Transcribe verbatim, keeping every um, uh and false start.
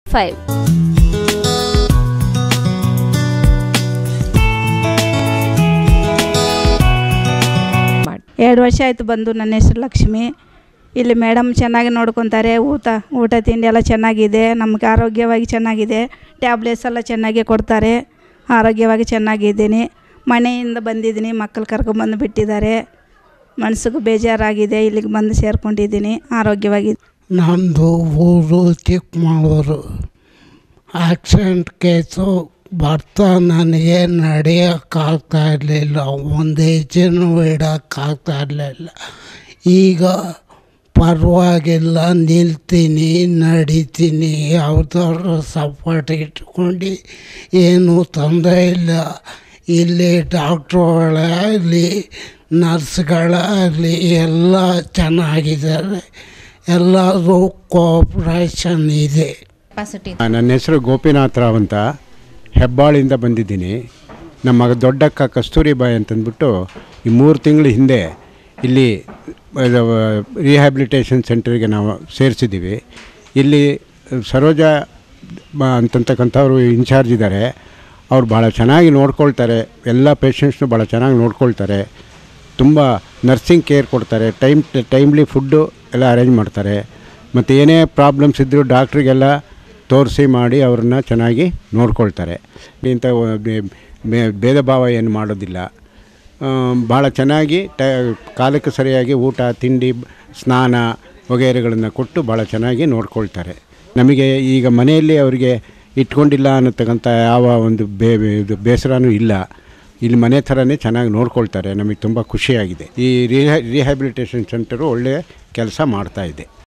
Five. ಎರಡು ವರ್ಷ ಆಯಿತು ಬಂದು. ನನ್ನ ಹೆಸರು ಲಕ್ಷ್ಮಿ. ಇಲ್ಲಿ ಮೇಡಮ್ ಚೆನ್ನಾಗಿ ನೋಡ್ಕೊತಾರೆ. ಊಟ ಊಟ ತಿಂಡಿ ಎಲ್ಲ ಚೆನ್ನಾಗಿದೆ. ನಮಗೆ ಆರೋಗ್ಯವಾಗಿ ಚೆನ್ನಾಗಿದೆ. ಟ್ಯಾಬ್ಲೆಟ್ಸ್ ಎಲ್ಲ ಚೆನ್ನಾಗಿ ಕೊಡ್ತಾರೆ. ಆರೋಗ್ಯವಾಗಿ ಚೆನ್ನಾಗಿದ್ದೀನಿ. ಮನೆಯಿಂದ ಬಂದಿದ್ದೀನಿ. ಮಕ್ಕಳು ಕರ್ಕೊಂಬಂದು ಬಿಟ್ಟಿದ್ದಾರೆ. ಮನಸ್ಸಿಗೂ ಬೇಜಾರಾಗಿದೆ. ಇಲ್ಲಿಗೆ ಬಂದು ಸೇರ್ಕೊಂಡಿದ್ದೀನಿ. ಆರೋಗ್ಯವಾಗಿ. ನಮ್ಮದು ಊರು ಚಿಕ್ಕಮಗಳೂರು. ಆಕ್ಸಿಡೆಂಟ್ ಕೇಸು ಬರ್ತಾ ನನಗೆ ನಡೆಯೋಕ್ಕಾಗ್ತಾ ಇರಲಿಲ್ಲ. ಒಂದು ಹೆಜ್ಜೆನೂ ಇಡೋಕ್ಕಾಗ್ತಾ ಇರಲಿಲ್ಲ. ಈಗ ಪರವಾಗಿಲ್ಲ, ನಿಲ್ತೀನಿ, ನಡಿತೀನಿ. ಯಾವುದಾದ್ರು ಸಪೋರ್ಟ್ ಇಟ್ಕೊಂಡು ಏನೂ ತೊಂದರೆ ಇಲ್ಲ. ಇಲ್ಲಿ ಡಾಕ್ಟ್ರುಗಳೇ ಆಗಲಿ, ನರ್ಸ್ಗಳಾಗಲಿ ಎಲ್ಲ ಚೆನ್ನಾಗಿದ್ದಾರೆ. ಎಲ್ಲರೂ ಕೋಆಪ್ರೇಷನ್ ಇದೆ. ನನ್ನ ಹೆಸರು ಗೋಪಿನಾಥ್ ರಾವ್ ಅಂತ, ಹೆಬ್ಬಾಳಿಂದ ಬಂದಿದ್ದೀನಿ. ನಮ್ಮ ಮಗ ದೊಡ್ಡಕ್ಕ ಕಸ್ತೂರಿಬಾಯಿ ಅಂತಂದ್ಬಿಟ್ಟು ಈ ಮೂರು ತಿಂಗಳ ಹಿಂದೆ ಇಲ್ಲಿ ರಿಹ್ಯಾಬಿಲಿಟೇಷನ್ ಸೆಂಟರ್ಗೆ ನಾವು ಸೇರಿಸಿದ್ದೀವಿ. ಇಲ್ಲಿ ಸರೋಜ ಅಂತಕ್ಕಂಥವ್ರು ಇನ್ಚಾರ್ಜ್ ಇದ್ದಾರೆ. ಅವ್ರು ಭಾಳ ಚೆನ್ನಾಗಿ ನೋಡ್ಕೊಳ್ತಾರೆ. ಎಲ್ಲ ಪೇಷಂಟ್ಸ್ನು ಭಾಳ ಚೆನ್ನಾಗಿ ನೋಡ್ಕೊಳ್ತಾರೆ. ತುಂಬ ನರ್ಸಿಂಗ್ ಕೇರ್ ಕೊಡ್ತಾರೆ. ಟೈಮ್ ಟೈಮ್ಲಿ ಫುಡ್ಡು ಎಲ್ಲ ಅರೇಂಜ್ ಮಾಡ್ತಾರೆ. ಮತ್ತು ಏನೇ ಪ್ರಾಬ್ಲಮ್ಸ್ ಇದ್ದರೂ ಡಾಕ್ಟ್ರಿಗೆಲ್ಲ ತೋರಿಸಿ ಮಾಡಿ ಅವ್ರನ್ನ ಚೆನ್ನಾಗಿ ನೋಡ್ಕೊಳ್ತಾರೆ. ಇಂಥ ಭೇದ ಭಾವ ಏನು ಮಾಡೋದಿಲ್ಲ. ಭಾಳ ಚೆನ್ನಾಗಿ ಟ ಕಾಲಕ್ಕೆ ಸರಿಯಾಗಿ ಊಟ ತಿಂಡಿ ಸ್ನಾನ ವಗೈರೆಗಳನ್ನು ಕೊಟ್ಟು ಭಾಳ ಚೆನ್ನಾಗಿ ನೋಡ್ಕೊಳ್ತಾರೆ. ನಮಗೆ ಈಗ ಮನೆಯಲ್ಲಿ ಅವರಿಗೆ ಇಟ್ಕೊಂಡಿಲ್ಲ ಅನ್ನತಕ್ಕಂಥ ಯಾವ ಒಂದು ಬೇ ಇದು ಬೇಸರನೂ ಇಲ್ಲ. ಇಲ್ಲಿ ಮನೆ ಥರನೇ ಚೆನ್ನಾಗಿ ನೋಡ್ಕೊಳ್ತಾರೆ. ನಮಗೆ ತುಂಬ ಖುಷಿಯಾಗಿದೆ. ಈ ರಿಹ್ಯಾ ರಿಹ್ಯಾಬಿಲಿಟೇಷನ್ ಸೆಂಟರು ಒಳ್ಳೆಯ ಕೆಲಸ ಮಾಡ್ತಾಯಿದೆ.